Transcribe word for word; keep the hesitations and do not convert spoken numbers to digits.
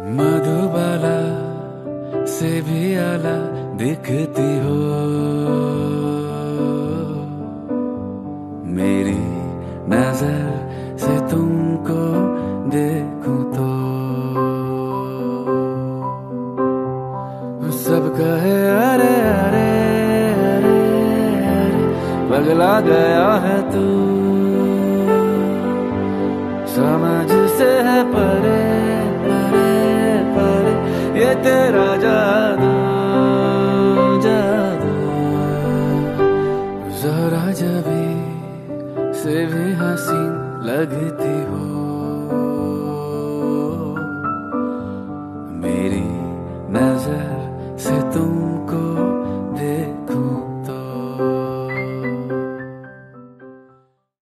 मधुबाला से भी आला दिखती हो मेरी नजर से तुमको देखूं तो सब कहे अरे अरे अरे अरे पगला गया है तू समझ से है परे परे परे ये तेरा जादू जादू जरा जबी से भी हसीन लगती हो।